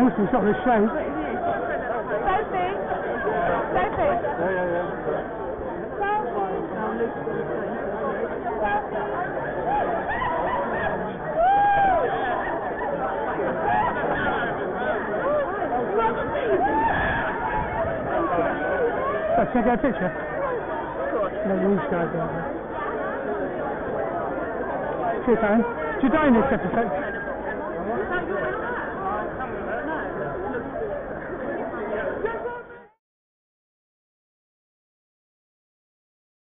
awesome. It's not the shape. Sophie? Sophie? Yeah. Can I get a picture? No, these guys are there. Cheers, Aaron. Do you die in this episode?